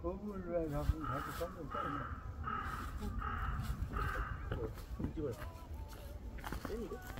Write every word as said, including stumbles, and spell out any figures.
거북을 왜 자꾸 자꾸 손을 떠는 좀 찍어요. 땡이래?